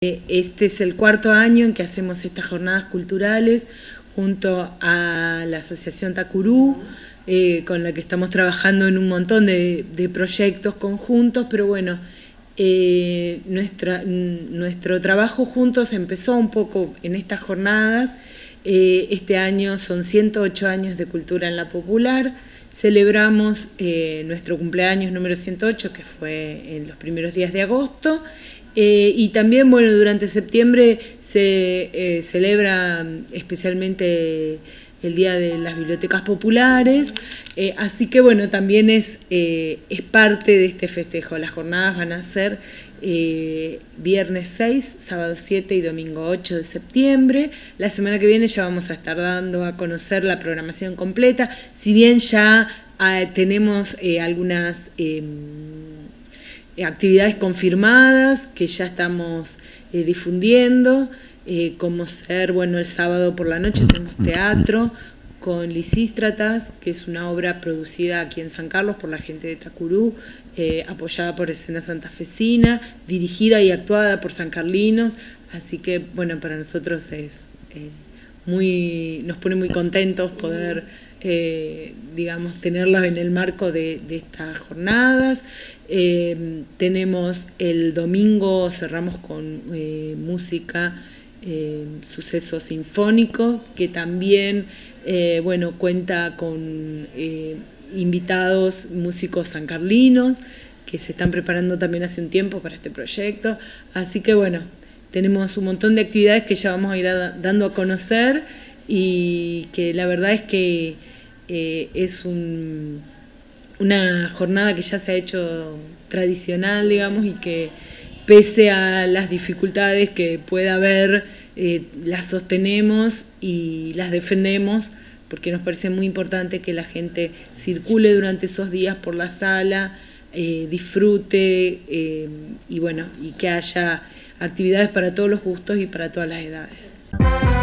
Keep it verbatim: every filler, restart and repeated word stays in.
Este es el cuarto año en que hacemos estas jornadas culturales junto a la Asociación Tacurú, eh, con la que estamos trabajando en un montón de, de proyectos conjuntos, pero bueno, eh, nuestra, nuestro trabajo juntos empezó un poco en estas jornadas. Eh, este año son ciento ocho años de Cultura en la Popular. Celebramos eh, nuestro cumpleaños número ciento ocho, que fue en los primeros días de agosto. Eh, y también, bueno, durante septiembre se eh, celebra especialmente el Día de las Bibliotecas Populares, eh, así que bueno, también es, eh, es parte de este festejo. Las jornadas van a ser eh, viernes seis, sábado siete y domingo ocho de septiembre. La semana que viene ya vamos a estar dando a conocer la programación completa, si bien ya eh, tenemos eh, algunas Eh, actividades confirmadas que ya estamos eh, difundiendo, eh, como ser, bueno, el sábado por la noche tenemos teatro con Lisístratas, que es una obra producida aquí en San Carlos por la gente de Tacurú, eh, apoyada por Escena Santafesina, dirigida y actuada por sancarlinos, así que, bueno, para nosotros es eh, muy, nos pone muy contentos poder Eh, digamos, tenerlos en el marco de, de estas jornadas. Eh, tenemos el domingo, cerramos con eh, música, eh, suceso sinfónico, que también, eh, bueno, cuenta con eh, invitados músicos sancarlinos, que se están preparando también hace un tiempo para este proyecto. Así que, bueno, tenemos un montón de actividades que ya vamos a ir a, dando a conocer, y que la verdad es que eh, es un, una jornada que ya se ha hecho tradicional, digamos, y que pese a las dificultades que pueda haber, eh, las sostenemos y las defendemos, porque nos parece muy importante que la gente circule durante esos días por la sala, eh, disfrute eh, y bueno, y que haya actividades para todos los gustos y para todas las edades.